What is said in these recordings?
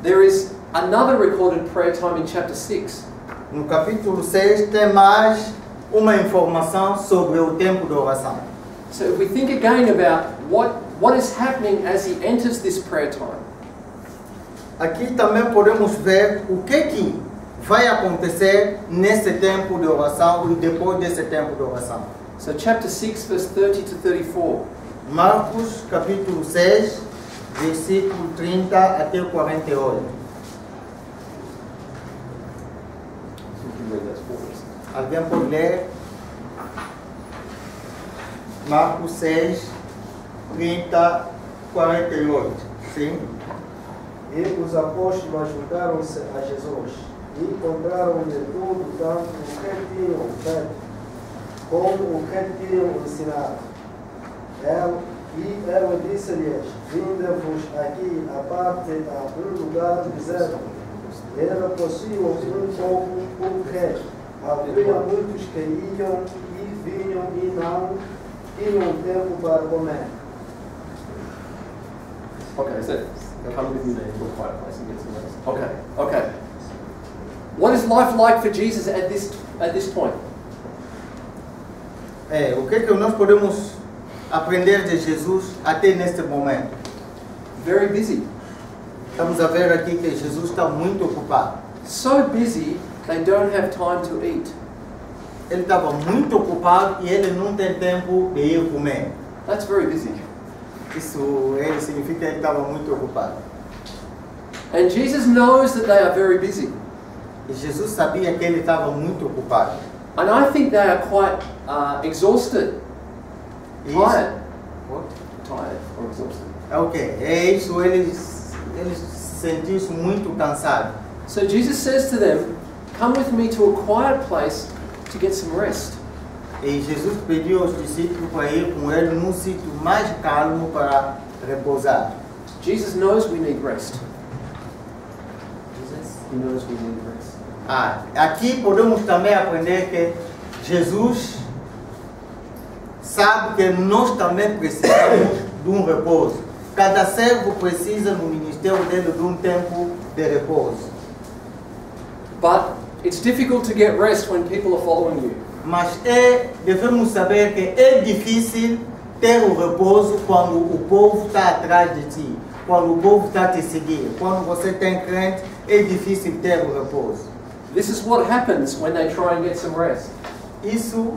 there is another recorded prayer time in chapter 6. No capítulo 6 tem mais uma informação sobre o tempo de oração. So if we think again about what is happening as he enters this prayer time. Aqui também podemos ver o que vai acontecer nesse tempo de oração e depois desse tempo de oração. So chapter 6 verse 30 to 34. Marcos capítulo 6, versículo 30 até 48. Alguém pode ler? Marcos 6, 30, 48. Sim? E os apóstolos juntaram-se a Jesus e encontraram-lhe tudo, tanto o que tinham feito como o que tinham ensinado. Ela disse-lhes: Vinde-vos aqui à parte a um lugar deserto. Era possível um pouco, porque havia muitos que iam e vinham e não tinham tempo para comer. Okay, so come with me there to a quiet place and get some rest. Okay. What is life like for Jesus at this point? O que nós podemos aprender de Jesus até neste momento? Very busy. Estamos a ver aqui que Jesus está muito ocupado. So busy, they don't have time to eat. Ele estava muito ocupado e ele não tem tempo de ir comer. That's very busy. Isso significa que ele estava muito ocupado. And Jesus knows that they are very busy. E Jesus sabia que ele estava muito ocupado. And I think they are quite exhausted. Tired. What? Tired or exhausted. Ok, isso, eles sentiram-se muito cansados. So Jesus says to them, come with me to a quiet place to get some rest. E Jesus pediu aos discípulos para ir com ele num sítio mais calmo para repousar. Jesus knows we need rest. He knows we need rest. Aqui podemos também aprender que Jesus sabe que nós também precisamos de um repouso. Cada servo precisa no ministério dele de um tempo de repouso. But it's difficult to get rest when people are following you. Mas devemos saber que é difícil ter o repouso quando o povo está atrás de ti, quando o povo está te seguindo. Quando você tem crente, é difícil ter o repouso. This is what happens when they try and get some rest. Isso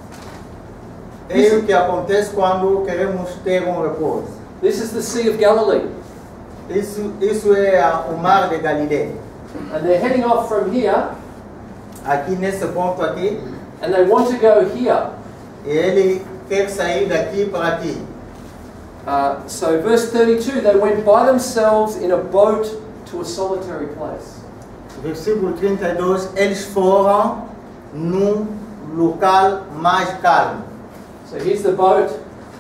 é o que acontece quando queremos ter um repouso. This is the Sea of Galilee. Isso é o Mar de Galileia. And they're heading off from here. Aqui nesse ponto aqui. And they want to go here. E ele quer sair daqui para aqui. So verse 32, they went by themselves in a boat to a solitary place. Versículo 32, eles foram num local mais calmo. So here's the boat.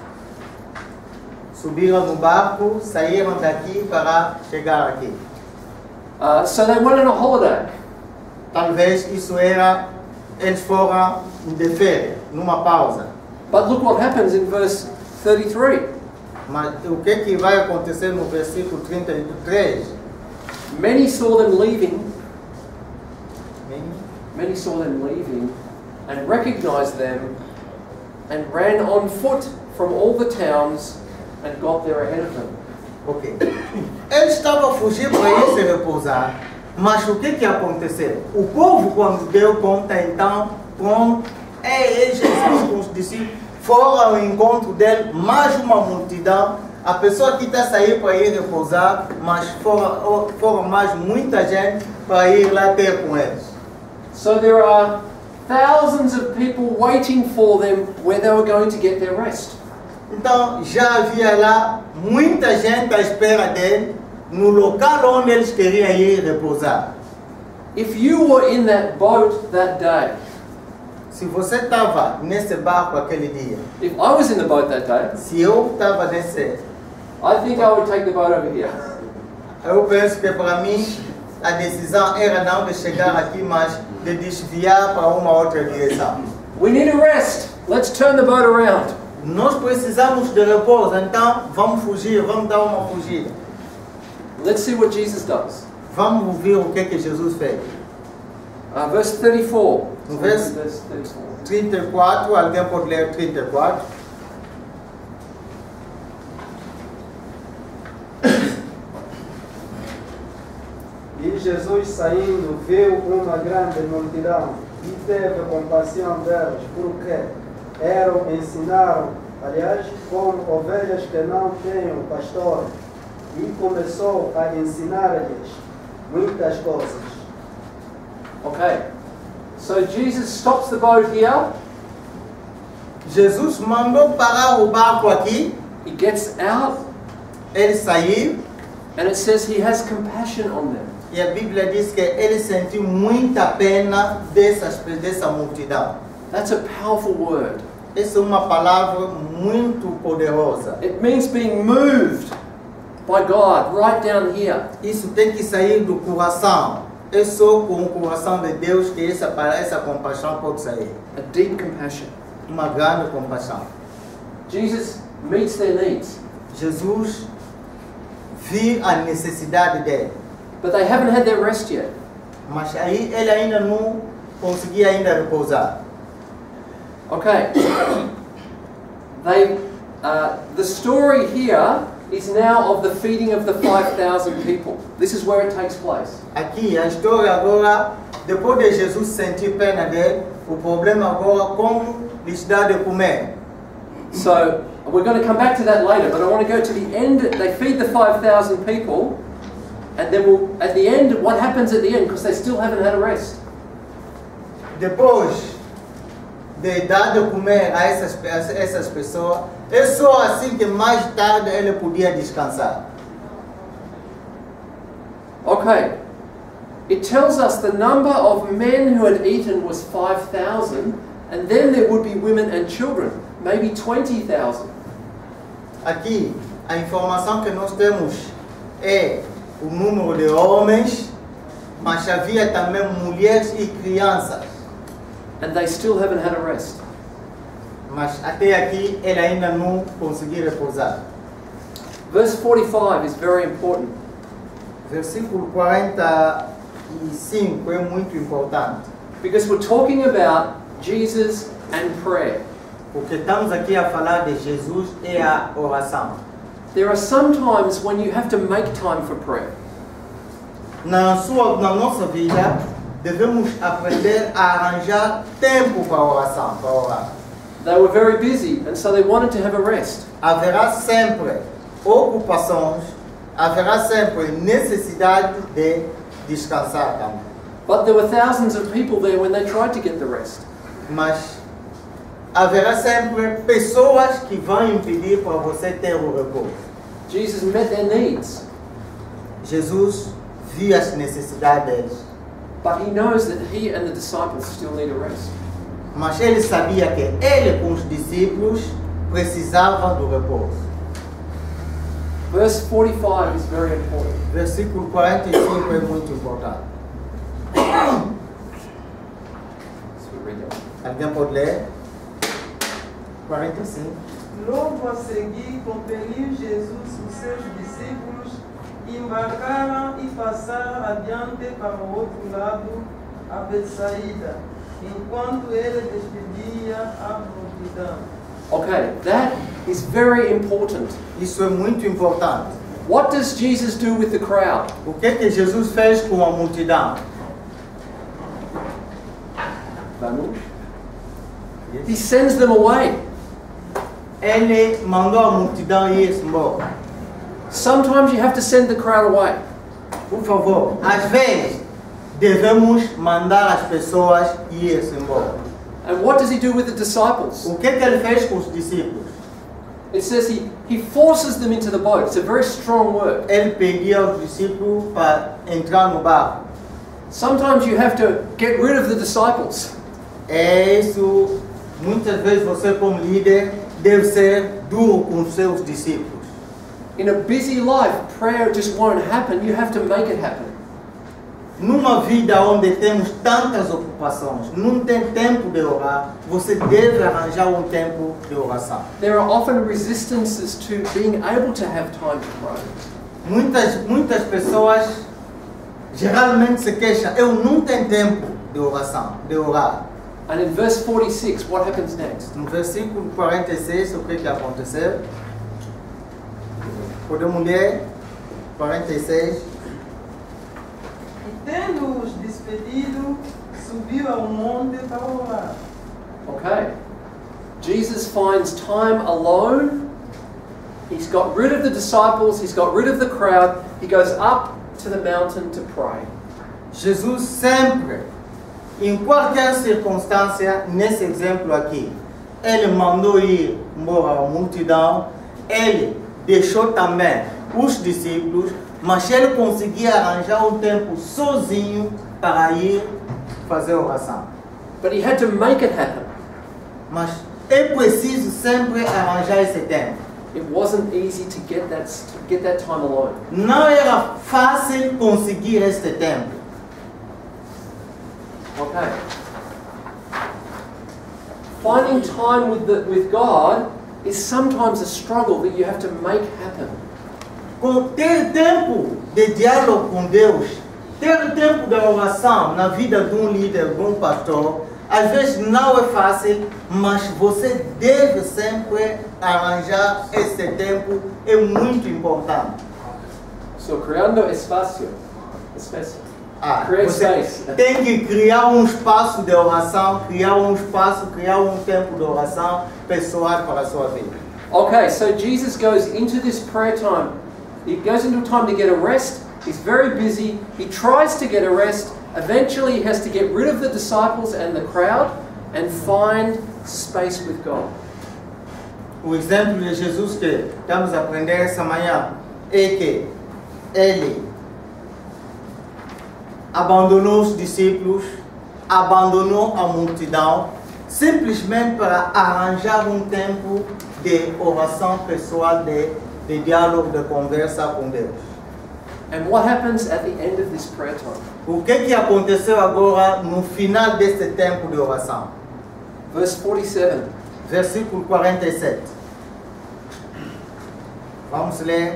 Subiram no barco, saíram daqui para chegar aqui. So they went on a holiday. Talvez isso era, eles foram de férias, numa pausa. But look what happens in verse 33. Mas o que vai acontecer no versículo 33? Many saw them leaving. Many saw them leaving and recognized them and ran on foot from all the towns and got there ahead of them. Ok. Eles estavam a fugir para ir se repousar, mas o que aconteceu? O povo, quando deu conta, então, pronto, Jesus com os discípulos foram ao encontro dele, mais uma multidão. A pessoa que está a sair para ir repousar, mas foram mais muita gente para ir lá ter com eles. So there are thousands of people waiting for them where they were going to get their rest. Então já havia lá muita gente à espera dele no local onde eles queriam ir repousar. If you were in that boat that day, se você estava nesse barco aquele dia, if I was in the boat that day, se eu estava nesse, I think I would take the boat over here. Eu penso que para mim a decisão era não de chegar aqui, mas de desviar para uma outra direção. We need a rest. Let's turn the boat around. Nós precisamos de repouso, então vamos fugir, vamos dar uma fugida. Let's see what Jesus does. Vamos ouvir o que Jesus fez. Verse 34. No verse 34, alguém pode ler 34? E Jesus, saindo, viu uma grande multidão e teve compaixão delas, porque ensinaram, aliás, como ovelhas que não têm pastor, e começou a ensinar-lhes muitas coisas. Okay. So Jesus stops the boat here. Jesus mandou parar o barco aqui, He gets out, ele saiu, and it says he has compassion on them. e a Bíblia diz que ele sentiu muita pena dessa multidão. That's a powerful word. Essa é uma palavra muito poderosa. It means being moved by God right down here. Isso tem que sair do coração. É só com o coração de Deus que essa compaixão pode sair. A deep compassion. Uma grande compaixão. Jesus meets their needs, Jesus viu a necessidade dele. but they haven't had their rest yet. Mas aí ele ainda não conseguia ainda repousar. Okay. The story here is now of the feeding of the 5,000 people. This is where it takes place. Aqui a história agora, depois de Jesus sentir pena dele, o problema agora como lhes dar de comer. So we're going to come back to that later, but I want to go to the end. They feed the 5,000 people, and then at the end, what happens at the end? Because they still haven't had a rest. Depois de dar de comer a essas pessoas, é só assim que mais tarde ele podia descansar. Okay. It tells us the number of men who had eaten was 5,000, and then there would be women and children, maybe 20,000. Aqui, a informação que nós temos é o número de homens, mas havia também mulheres e crianças. And they still haven't had a rest. Mas até aqui ele ainda não conseguiu repousar. Verse 45 is very important. Versículo 45 é muito importante. Because we're talking about Jesus and prayer. Porque estamos aqui a falar de Jesus e a oração. There are some times when you have to make time for prayer. Na nossa vida, devemos aprender a arranjar tempo para a oração, para orar. They were very busy, and so they wanted to have a rest. Haverá sempre ocupações, haverá sempre necessidade de descansar também. But there were thousands of people there when they tried to get the rest. Mas haverá sempre pessoas que vão impedir para você ter o repouso. Jesus met their needs, Jesus viu as necessidades deles, but he knows that he and the disciples still need a rest. mas ele sabia que ele com os discípulos precisavam do repouso. Verse 45 is very important. Versículo 45 é muito importante. So we read that. Alguém pode ler? 45. Logo a seguir, compeliu Jesus os seus discípulos, embarcaram e passaram adiante para o outro lado, a Betsaída, enquanto ele despedia a multidão. Okay, that is very important. Isso é muito importante. What does Jesus do with the crowd? O que Jesus fez com a multidão? He sends them away. Ele mandou a multidão ir embora. Sometimes you have to send the crowd away. Por favor, às vezes devemos mandar as pessoas ir embora. And what does he do with the disciples? O que ele fez com os discípulos? It says he forces them into the boat. It's a very strong word. Ele pedia aos discípulos para entrar no barco. Sometimes you have to get rid of the disciples. É isso, muitas vezes você como líder deve ser duro com os seus discípulos. In a busy life, prayer just won't happen. You have to make it happen. Numa vida onde temos tantas ocupações, não tem tempo de orar, você deve arranjar um tempo de oração. There are often resistances to being able to have time to pray. Muitas pessoas geralmente se queixa, eu não tenho tempo de oração, de orar. And in verse 46, what happens next? No versículo 46, o que aconteceu? Podemos ler 46. E tendo-os despedido, subiu ao monte para orar. Okay. Jesus finds time alone. He's got rid of the disciples, he's got rid of the crowd. He goes up to the mountain to pray. Jesus sempre, em qualquer circunstância, nesse exemplo aqui, ele mandou ir embora a multidão, ele deixou também os discípulos, mas ele conseguia arranjar um tempo sozinho para ir fazer oração. But he had to make it happen. Mas é preciso sempre arranjar esse tempo. It wasn't easy to get that time alone. Não era fácil conseguir este tempo. Okay. Finding time with God is sometimes a struggle that you have to make happen. Ter tempo de diálogo com Deus, ter tempo de oração na vida de um líder, de um pastor, às vezes não é fácil, mas você deve sempre arranjar esse tempo, é muito importante. So, creando espacio. Create Você space. tem que criar um espaço de oração, criar um tempo de oração pessoal para a sua vida. Okay, so Jesus goes into this prayer time. He goes into a time to get a rest. He's very busy. He tries to get a rest. Eventually, he has to get rid of the disciples and the crowd and find space with God. O exemplo de Jesus que estamos a aprender essa manhã é que ele abandonou os discípulos, abandonou a multidão, simplesmente para arranjar um tempo de oração pessoal, de diálogo, de conversa com Deus. And what happens at the end of this prayer time? O que aconteceu agora no final deste tempo de oração? Verse 47. Versículo 47. Vamos ler.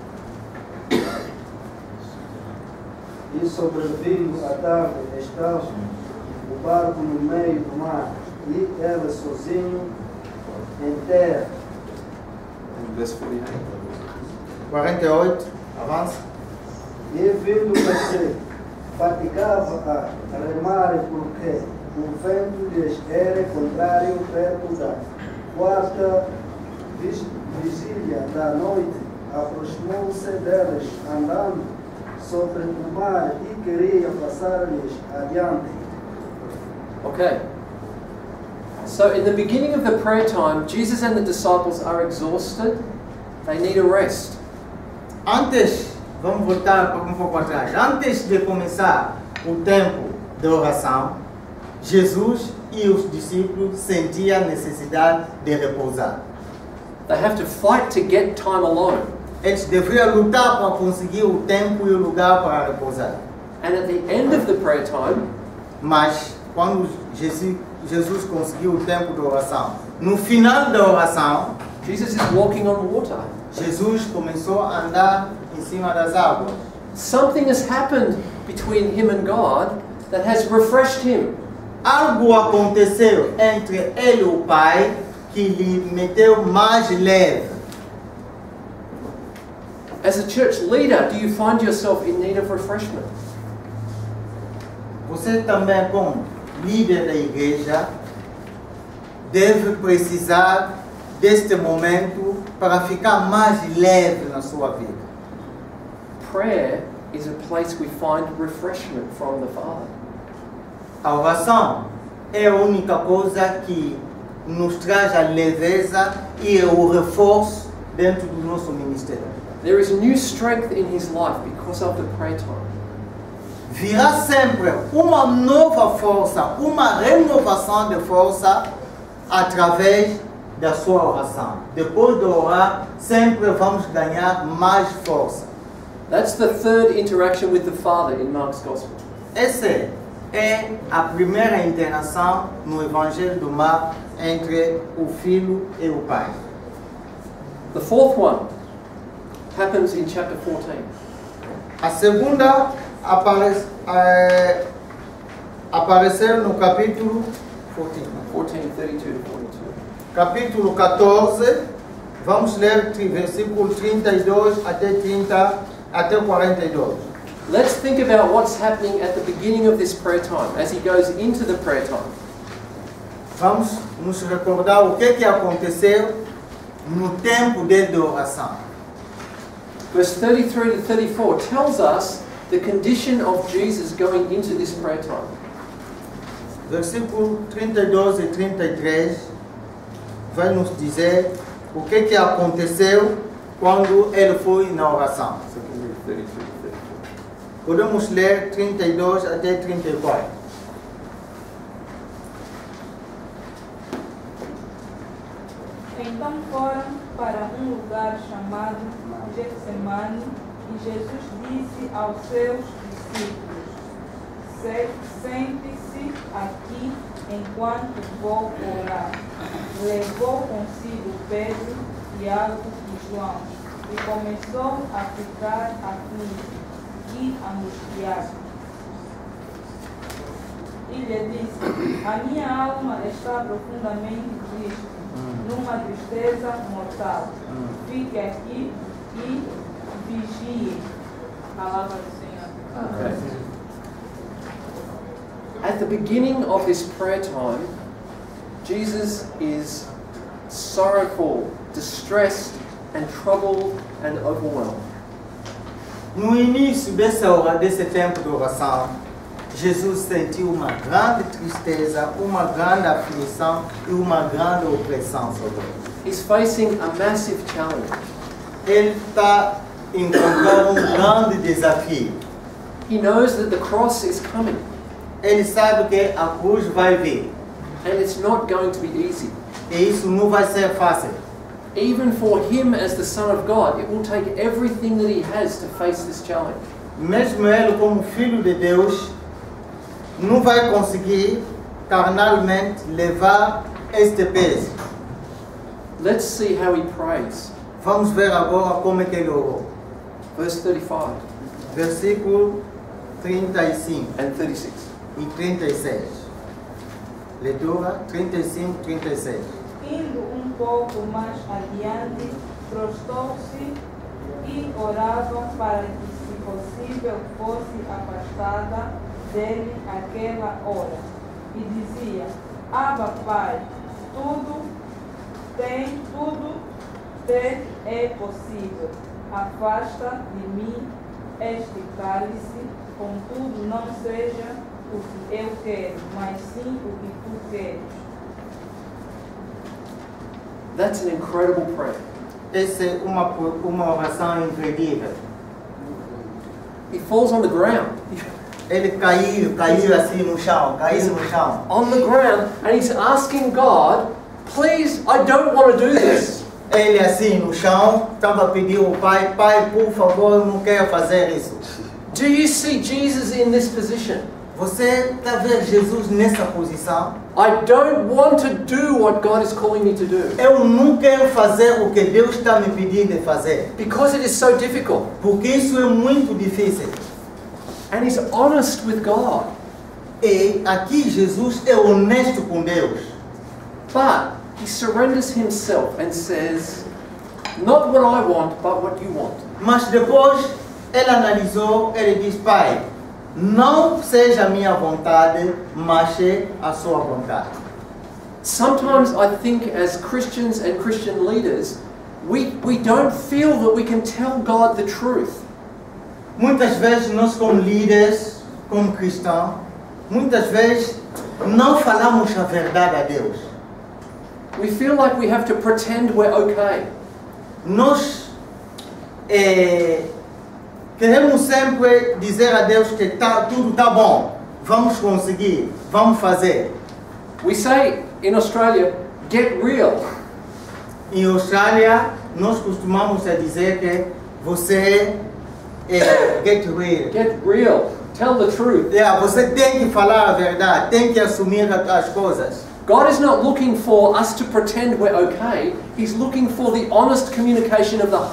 E sobrevindo a tarde, estava o barco no meio do mar, e ele sozinho em terra. Verse 48. 48, avança. E vindo a ser, fatigava a remar porque o vento lhes era contrário perto da quarta vigília da noite. Aproximou-se deles andando sobre o mar e queria passar-lhes adiante. Okay. So in the beginning of the prayer time, Jesus and the disciples are exhausted. They need a rest. Antes, vamos voltar um pouco atrás. Antes de começar o tempo de oração, Jesus e os discípulos sentiam a necessidade de repousar. They have to fight to get time alone. Eles deveriam lutar para conseguir o tempo e o lugar para repousar. And at the end of the prayer time, Mas quando Jesus conseguiu o tempo de oração, no final da oração, Jesus is walking on water. Jesus começou a andar em cima das águas. Something has happened between him and God that has refreshed him. Algo aconteceu entre ele e o Pai que lhe meteu mais leve. As a church leader, do you find yourself in need of refreshment? Você também, como líder da igreja, deve precisar deste momento para ficar mais leve na sua vida. Prayer is a place we find refreshment from the Father. A oração é a única coisa que nos traz a leveza e o reforço dentro do nosso ministério. There is new strength in his life because of the prayer time. Virá sempre uma nova força, uma renovação de força através da sua oração. Depois de orar, sempre vamos ganhar mais força. That's the third interaction with the Father in Mark's Gospel. Essa é a primeira interação no Evangelho do Mar entre o Filho e o Pai. The fourth one happens in chapter 14. A segunda aparecer no capítulo 14. 14, 32 to 42. Capítulo 14, vamos ler versículo 32 até 42. Let's think about what's happening at the beginning of this prayer time, as he goes into the prayer time. Vamos nos recordar o que aconteceu no tempo de oração. Verse 33 to 34 tells us the condition of Jesus going into this prayer time. Versículo 32 e 33 vai nos dizer o que aconteceu quando ele foi na oração. So can we read 32 to 34? Podemos ler 32 até 34. Então foram para um lugar chamado Getsemane e Jesus disse aos seus discípulos: Sente-se aqui enquanto vou orar. Levou consigo Pedro, Tiago e João e começou a ficar aflito e angustiado. E lhe disse: A minha alma está profundamente triste, numa tristeza mortal. Fique aqui e vigie. Palavra do Senhor. Okay. At the beginning of this prayer time, Jesus is sorrowful, distressed, and troubled and overwhelmed. No início desse tempo de oração, Jesus sentiu uma grande tristeza, uma grande aflição e uma grande opressão sobre ele. He's facing a massive challenge. Ele está encontrando um grande desafio. He knows that the cross is coming, Ele sabe que a cruz vai vir and it's not going to be easy. e isso não vai ser fácil. Even for him as the Son of God, it will take everything that he has to face this challenge. Mesmo ele como filho de Deus, não vai conseguir carnalmente levar este peso. Let's see how he prays. Vamos ver agora como é que ele orou. Verse 35 Versículo 35 and 36. e 36. Leitura 35 e 36. Indo um pouco mais adiante, prostou-se e orava para que, se possível, fosse afastada dele aquela hora. E dizia: Abba, Pai, tudo te é possível. Afasta de mim este cálice, contudo não seja o que eu quero, mas sim o que tu queres. That's an incredible prayer. Essa é uma oração incrível. He falls on the ground. Ele caiu assim no chão, caiu no chão. On the ground, and he's asking God, please, I don't want to do this. Ele assim no chão, estava pedindo ao Pai, Pai, por favor, eu não quero fazer isso. Do you see Jesus in this position? Você está vendo Jesus nessa posição? I don't want to do what God is calling me to do Eu não quero fazer o que Deus está me pedindo de fazer, because it is so difficult. porque isso é muito difícil. And he's honest with God. E aqui Jesus é honesto com Deus. But he surrenders himself and says, not what I want, but what you want. Mas depois ele analisou, ele diz, Pai, não seja a minha vontade, mas a sua vontade. Sometimes I think as Christians and Christian leaders, we don't feel that we can tell God the truth. Muitas vezes nós como líderes, como cristãos, muitas vezes não falamos a verdade a Deus. We feel like we have to pretend we're okay. Nós queremos sempre dizer a Deus que tudo está bom, vamos conseguir, vamos fazer. We say in Australia, get real. Em Austrália, nós costumamos dizer que você get real. Get real. Tell the truth. Você tem que falar a verdade, tem que assumir as coisas. God is not looking for us to pretend we're okay. He's looking for the honest communication of the heart.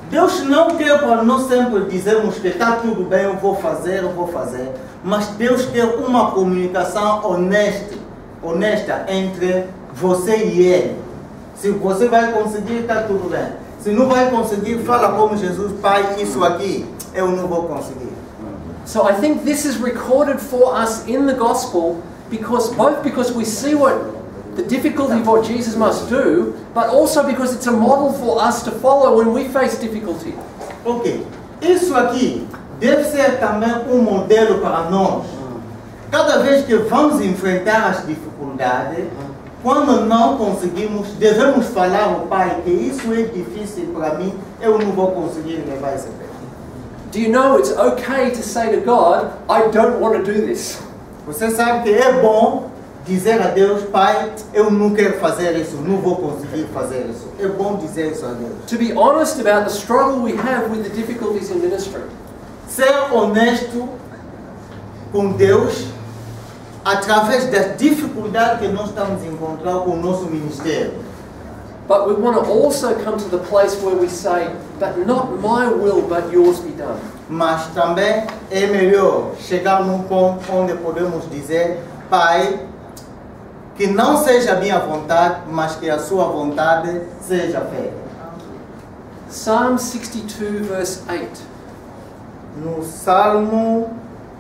Deus não quer para nós sempre dizermos que está tudo bem, eu vou fazer, mas Deus quer uma comunicação honesta entre você e Ele. Se você vai conseguir, está tudo bem. Se não vai conseguir, fala como Jesus, Pai, isso aqui eu não vou conseguir. So I think this is recorded for us in the gospel because we see the difficulty of what Jesus must do, but also because it's a model for us to follow when we face difficulty. Ok, isso aqui deve ser também modelo para nós. Cada vez que vamos enfrentar as dificuldades, quando não conseguimos, devemos falar ao Pai que isso é difícil para mim, eu não vou conseguir levar esse pé. Do you know it's okay to say to God, I don't want to do this? Você sabe que é bom dizer a Deus, Pai, eu não quero fazer isso, não vou conseguir fazer isso. É bom dizer isso a Deus. To be honest about the struggle we have with the difficulties in ministry. Ser honesto com Deus através das dificuldades que nós estamos encontrando com o nosso ministério. But we want to also come to the place where we say, but not my will, but yours be done. Mas também é melhor chegar num ponto onde podemos dizer, Pai, que não seja a minha vontade, mas que a sua vontade seja feita. Psalm 62 verse 8. No Salmo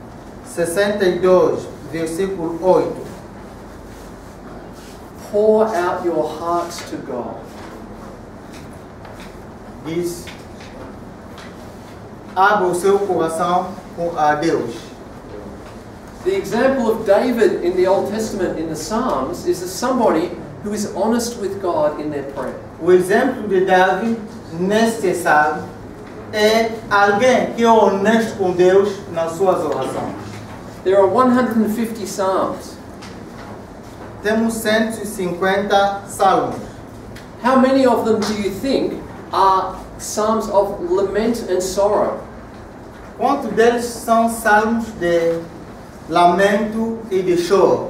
62, versículo 8. Pour out your hearts to God. Diz, abra o seu coração a Deus. The example of David in the Old Testament in the Psalms is as somebody who is honest with God in their prayer. O exemplo de Davi neste salmo é alguém que é honesto com Deus nas suas orações. There are 150 Psalms. Temos 150 salmos. How many of them do you think are Psalms of lament and sorrow? Quantos deles são salmos de lamento e de choro?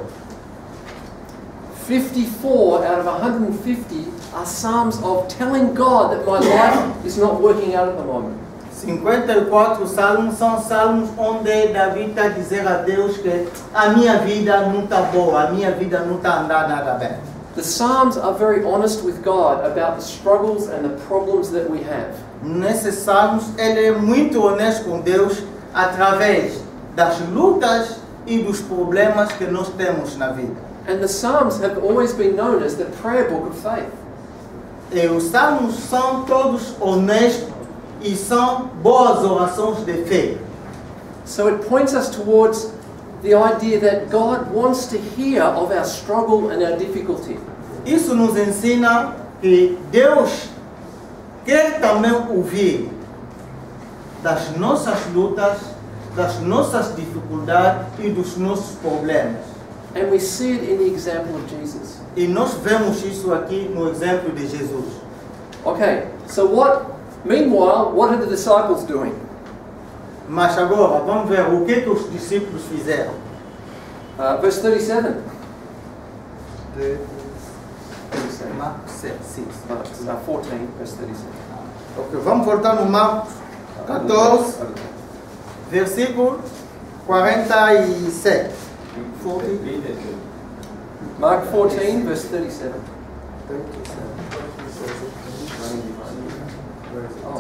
54 out of 150 are Psalms of telling God that my life is not working out at the moment. 54 salmos são salmos onde Davi está a dizer a Deus que a minha vida não está boa, a minha vida não está andando nada bem. The Psalms are very honest with God about the struggles and the problems that we have. Nesses salmos ele é muito honesto com Deus através das lutas e dos problemas que nós temos na vida. And the Psalms have always been known as the prayer book of faith. E os salmos são todos honestos e são boas orações de fé. So it points us towards the idea that God wants to hear of our struggle and our difficulty. Isso nos ensina que Deus quer também ouvir das nossas lutas, das nossas dificuldades e dos nossos problemas. And we see it in the example of Jesus. E nós vemos isso aqui no exemplo de Jesus. Okay, so meanwhile, what are the disciples doing? Mas agora, vamos ver o que os discípulos fizeram. Verse 37. Marcos 6. 14, verse 37. Ok, vamos voltar no Marcos 14, versículo 47. Mark 14, verse 37. Oh.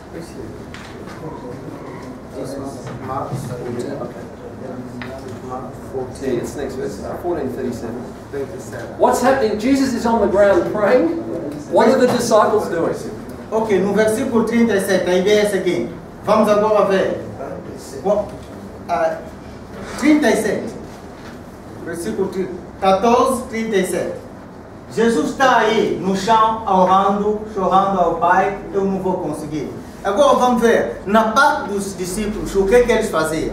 Marcos 14. Yeah, it's next verse. 14:37. 37. What's happening? Jesus is on the ground praying. What are the disciples doing? Ok, no versículo 37, a ideia é a seguinte. Vamos agora ver. 37. Versículo 14, 37. Jesus está aí no chão, orando, chorando ao Pai, eu não vou conseguir. Agora vamos ver, na parte dos discípulos, o que eles faziam?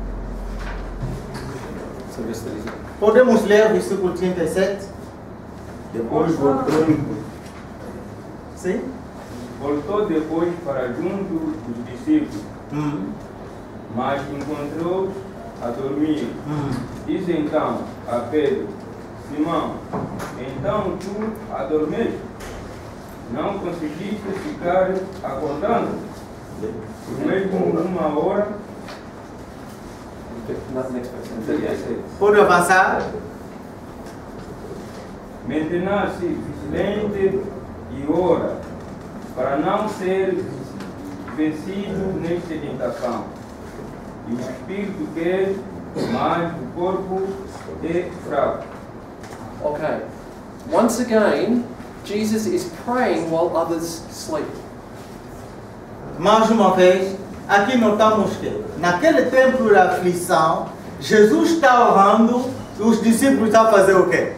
Podemos ler o versículo 37? Depois voltou. Sim? Voltou depois para junto dos discípulos, mas encontrou-os a dormir. Diz então a Pedro: Simão, então tu adormeste? não conseguiste ficar acordando por mesmo uma hora. Pode avançar? Mantenha-se vigilante e ora, para não ser vencido nesta tentação. E o espírito quer, mas o corpo é fraco. Okay. Once again, Jesus is praying while others sleep. Mais uma vez, aqui notamos que, naquele tempo da aflição, Jesus está orando e os discípulos estão a fazer o quê?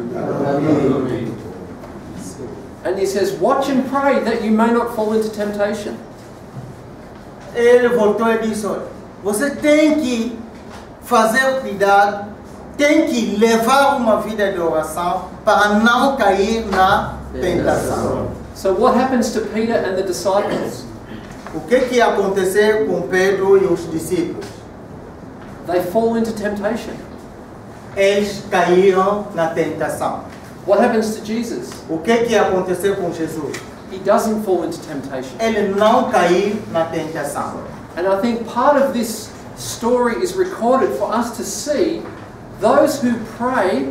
And he says, watch and pray that you may not fall into temptation. Ele voltou e disse, olha, você tem que fazer cuidado, tem que levar uma vida de oração para não cair na tentação. So what happens to Peter and the disciples? O que ia acontecer com Pedro e os discípulos? They fall into temptation. Eles caíram na tentação. What happens to Jesus? O que ia acontecer com Jesus? He doesn't fall into temptation. Ele não caiu na tentação. And I think part of this story is recorded for us to see those who pray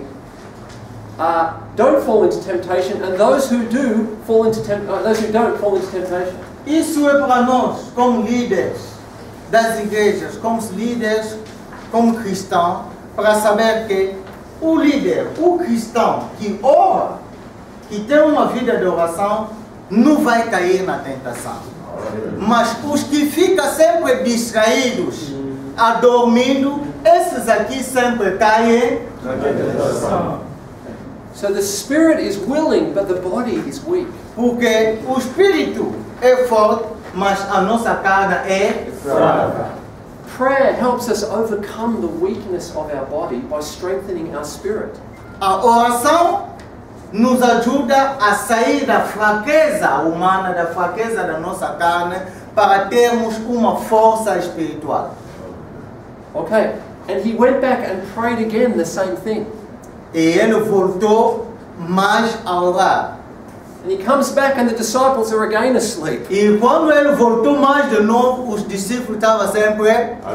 don't fall into temptation, and those who do fall into those who don't fall into temptation. Isso é para nós, como líderes das igrejas, como líderes, como cristãos, para saber que o líder, o cristão que ora, que tem uma vida de oração, não vai cair na tentação. Mas os que ficam sempre distraídos, dormindo, esses aqui sempre caem na tentação. So the spirit is willing, but the body is weak. Porque o espírito é forte, mas a nossa carne é fraca. Prayer helps us overcome the weakness of our body by strengthening our spirit. A oração nos ajuda a sair da fraqueza humana, da fraqueza da nossa carne, para termos uma força espiritual. Okay, and he went back and prayed again the same thing. E ele voltou mais a orar. And he comes back and the disciples are again asleep. E quando ele voltou mais de novo, os discípulos estavam sempre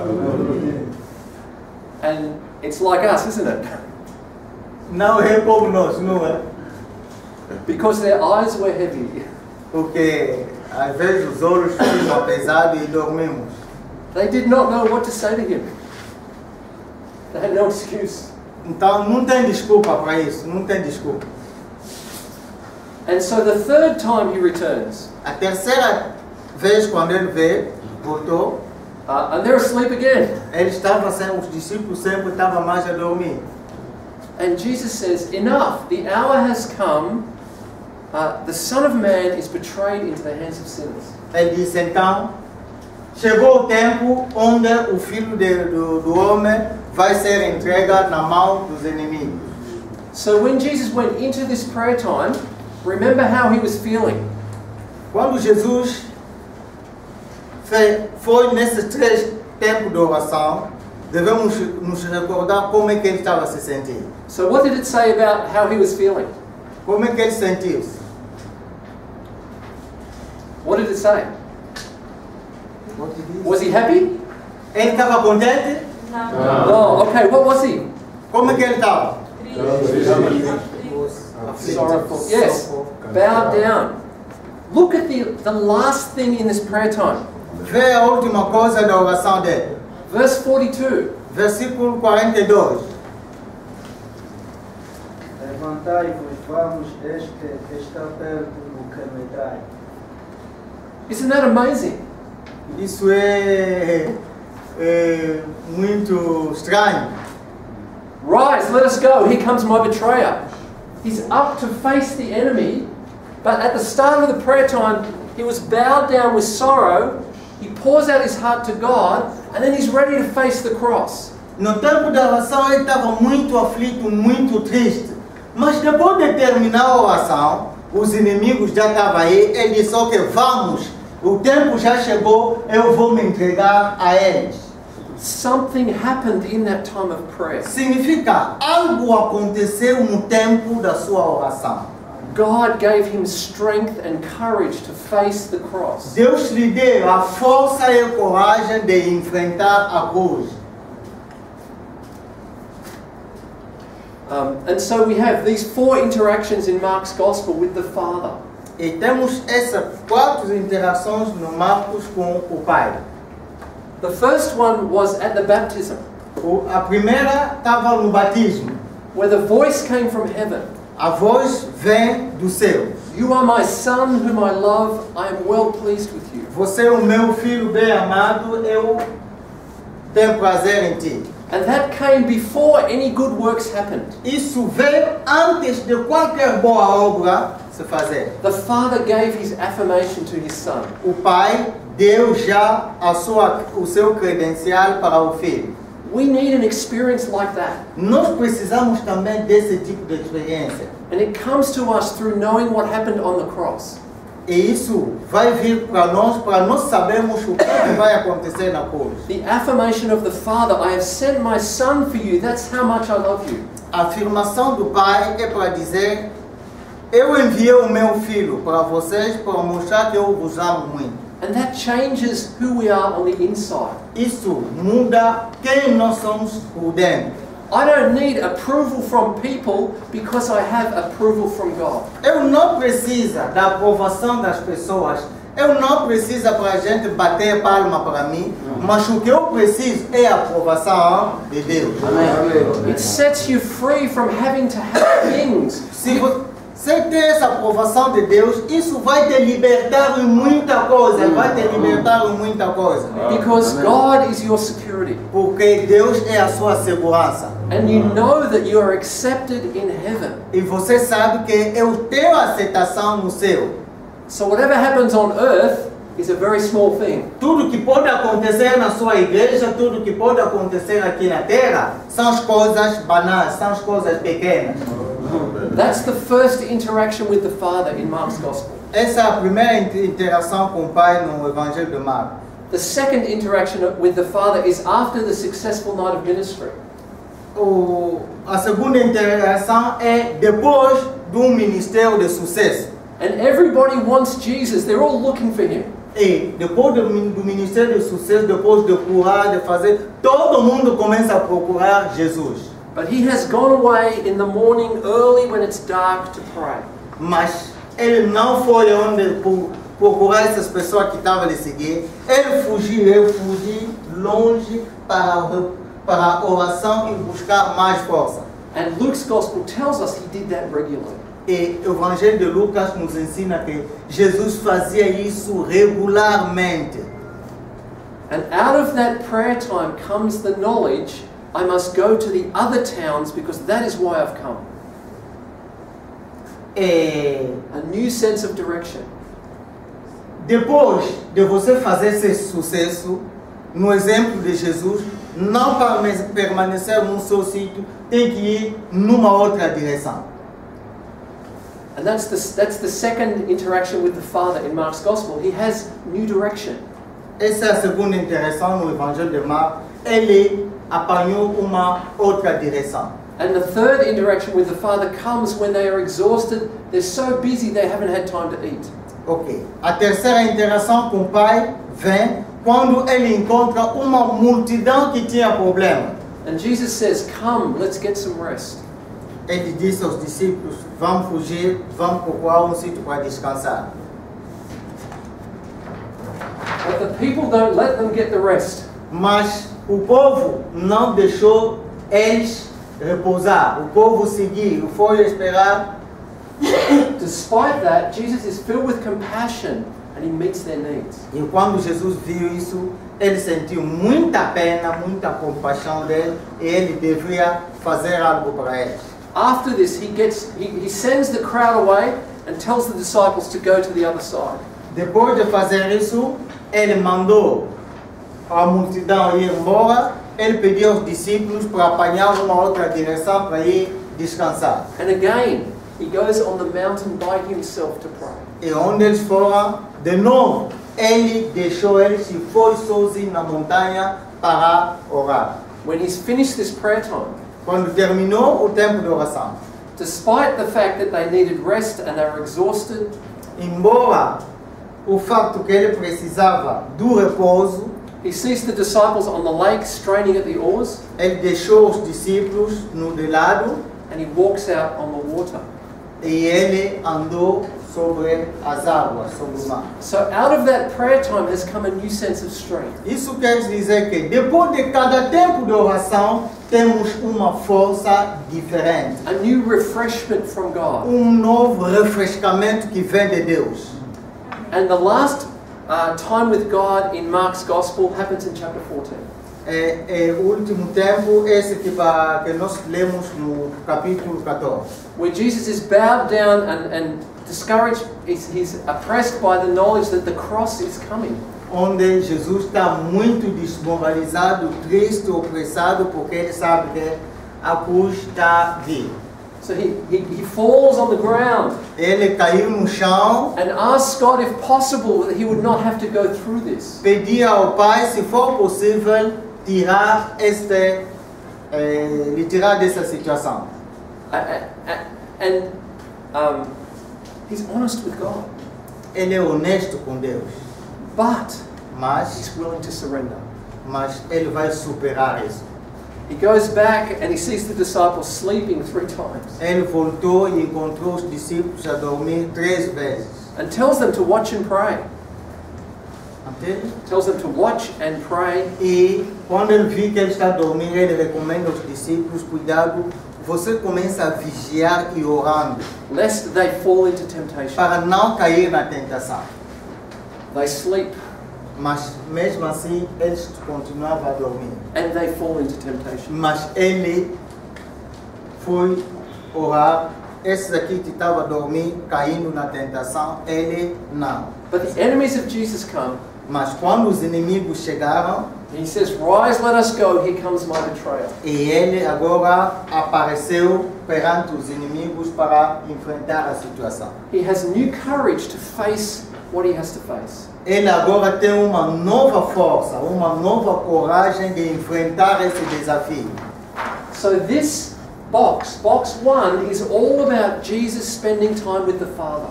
And it's like us, isn't it? não é como nós, não é? Because their eyes were heavy. Porque às vezes os olhos ficam pesados e dormimos. They did not know what to say to him. They had no excuse. Então não tem desculpa para isso, não tem desculpa. And so the third time he returns, A terceira vez quando ele veio, voltou, and they're asleep again. ele estava sem, os discípulos sempre estavam mais a dormir. And Jesus says, enough, the hour has come, the Son of Man is betrayed into the hands of sinners. Ele disse então, chegou o tempo onde o Filho do Homem vai ser entregue na mão dos inimigos. So when Jesus went into this prayer time, remember how he was feeling. Quando Jesus foi nesses 3 tempos de oração, devemos nos recordar como é que ele estava se sentindo. So what did it say about how he was feeling? Como é que ele sentiu-se? What did it say? Was he happy? Ele estava contente? Não. No. Okay, what was he? Como é que ele estava? Sorrowful. Yes. Bowed down. Look at the last thing in this prayer time. Vê a última coisa da oração dele. Verse 42. Versículo 42. Levantai-vos, vamos, eis que está perto o que me dai. Isn't that amazing? Isso é muito estranho. Rise, let us go. Here comes my betrayer. He's up to face the enemy, but at the start of the prayer time, he was bowed down with sorrow. He pours out his heart to God, and then he's ready to face the cross. No tempo da oração ele estava muito aflito, muito triste. Mas depois de terminar a oração, os inimigos já estavam aí. Ele disse, ok, vamos. O tempo já chegou, eu vou me entregar a eles. Something happened in that time of prayer. Significa, algo aconteceu no tempo da sua oração. God gave him strength and courage to face the cross. Deus lhe deu a força e a coragem de enfrentar a cruz. And so we have these 4 interactions in Mark's Gospel with the Father. E temos essas 4 interações no Marcos com o Pai. The first one was at the baptism, A primeira estava no batismo. where the voice came from heaven. A voz vem do céu. You are my son whom I love, I am well pleased with you. Você é o meu filho bem amado, eu tenho prazer em ti. And that came before any good works happened. Isso veio antes de qualquer boa obra se fazer. The Father gave his affirmation to his son. O Pai deu já o seu credencial para o filho. We need an experience like that. Nós precisamos também desse tipo de experiência. And it comes to us through knowing what happened on the cross. E isso vai vir para nós sabermos o que vai acontecer na cruz. The affirmation of the Father, I have sent my son for you, that's how much I love you. A afirmação do Pai é para dizer: eu enviei o meu filho para vocês para mostrar que eu vos amo muito. And that changes who we are on the inside. Isso muda quem nós somos por dentro. I don't need approval from people because I have approval from God. Eu não preciso da aprovação das pessoas. Eu não preciso para a gente bater palma para mim. Mas o que eu preciso é a aprovação de Deus. It sets you free from having to have things. Se você tem essa aprovação de Deus, isso vai te libertar em muita coisa. Vai te libertar em muita coisa. Because God is your security. Porque Deus é a sua segurança. And you know that you are accepted in heaven. E você sabe que eu tenho aceitação no céu. So whatever happens on earth is a very small thing. Tudo que pode acontecer na sua igreja, tudo que pode acontecer aqui na terra, são as coisas banais, são as coisas pequenas. That's the first interaction with the Father in Mark's Gospel. Essa é a primeira interação com o Pai no Evangelho de Marcos. The second interaction with the Father is after the successful night of ministry. A segunda interação é depois do ministério de sucesso. And everybody wants Jesus. They're all looking for him. E depois do ministério de sucesso, depois de curar, de fazer, todo mundo começa a procurar Jesus. But he has gone away in the morning early when it's dark to pray. Mas ele não foi onde procurar essas pessoas que estavam a lhe seguir. Ele fugiu longe para a oração e buscar mais força. And Luke's Gospel tells us he did that regularly. E o Evangelho de Lucas nos ensina que Jesus fazia isso regularmente. And out of that prayer time comes the knowledge, I must go to the other towns because that is why I've come. A new sense of direction. Depois de você fazer esse sucesso, no exemplo de Jesus, não para permanecer num só sítio, tem que ir numa outra direção. And that's the second interaction with the Father in Mark's Gospel. He has new direction. Essa é a segunda interação no Evangelho de Marcos. Ele apanhou uma outra direção. And the third interaction with the Father comes when they are exhausted, they're so busy they haven't had time to eat. Ok. A terceira interação com o Pai vem quando ele encontra uma multidão que tinha problema. And Jesus says, come, let's get some rest. Ele disse aos discípulos, vamos fugir, vamos procurar um sítio para descansar. But the people don't let them get the rest. Mas o povo não deixou eles repousar. O povo seguiu, foi esperar. Despite that, Jesus is filled with compassion and he meets their needs. E quando Jesus viu isso, ele sentiu muita pena, muita compaixão dele, e ele devia fazer algo para eles. After this, he sends the crowd away and tells the disciples to go to the other side. Depois de fazer isso, ele mandou a multidão ir embora. Ele pediu aos discípulos para apanhar uma outra direção para ir descansar. And again, he goes on the mountain by himself to pray. E onde eles foram, de novo, ele deixou eles e foi sozinho na montanha para orar. When he's finished this prayer time, Quando terminou o tempo de oração, despite the fact that they needed rest and they were exhausted, Embora o facto que ele precisava do repouso, he sees the disciples on the lake straining at the oars, ele deixou os discípulos no de lado and he walks out on the water. e ele andou sobre as águas, sobre o mar. So out of that prayer time has come a new sense of strength. Isso quer dizer que depois de cada tempo de oração, temos uma força diferente. A new refreshment from God. Novo refrescamento que vem de Deus. And the last time with God in Mark's Gospel happens in chapter 14. O último tempo, esse que nós lemos no capítulo 14. Where Jesus is bowed down and discouraged, he's oppressed by the knowledge that the cross is coming. Onde Jesus está muito desmoralizado, triste, opressado, porque ele sabe que a cruz está vindo. So he falls on the ground Ele caiu no chão, and asks God if possible that he would not have to go through this. pedia ao Pai, se for possível, lhe tirar dessa situação. And he's honest with God, Ele é honesto com Deus, but mas he's willing to surrender. ele vai superar isso. He goes back and he sees the disciples sleeping 3 times Ele voltou e encontrou os discípulos a dormir 3 vezes. and tells them to watch and pray. Entende? Tells them to watch and pray. E quando ele viu que ele está dormindo, ele recomenda aos discípulos, cuidado, você começa a vigiar e orando, Lest they fall into temptation. para não cair na tentação. They sleep Mas mesmo assim, eles continuavam a dormir. and they fall into temptation. Mas ele foi orar. Esse aqui que estava dormindo, caindo na tentação, ele não. But the enemies of Jesus come. Mas quando os inimigos chegaram, He says, "Rise, let us go. Here comes my betrayer." e ele agora apareceu perante os inimigos para enfrentar a situação. He has new courage to face what he has to face. Ele agora tem uma nova força, uma nova coragem de enfrentar esse desafio. So this box 1, is all about Jesus spending time with the Father.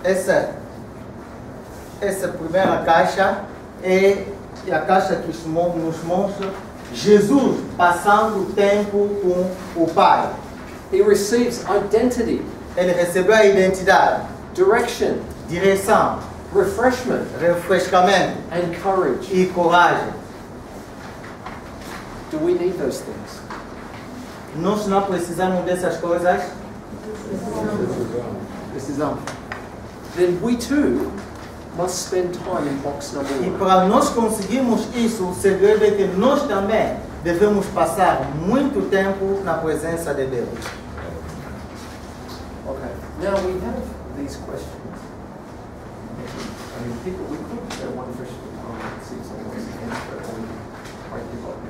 Essa primeira caixa é a caixa que nos mostra Jesus passando tempo com o Pai. He receives identity, Ele recebeu a identidade, direction, direção, refreshment, refrescamento and courage. e coragem. Do we need those things? Nós não precisamos dessas coisas? Precisamos. Then we too must spend time in box number E 1. para nós conseguirmos isso, o segredo é que nós também devemos passar muito tempo na presença de Deus. Okay. Now we have these questions. I mean, people, we could go one question, see if someone wants to answer it, or we can break it up.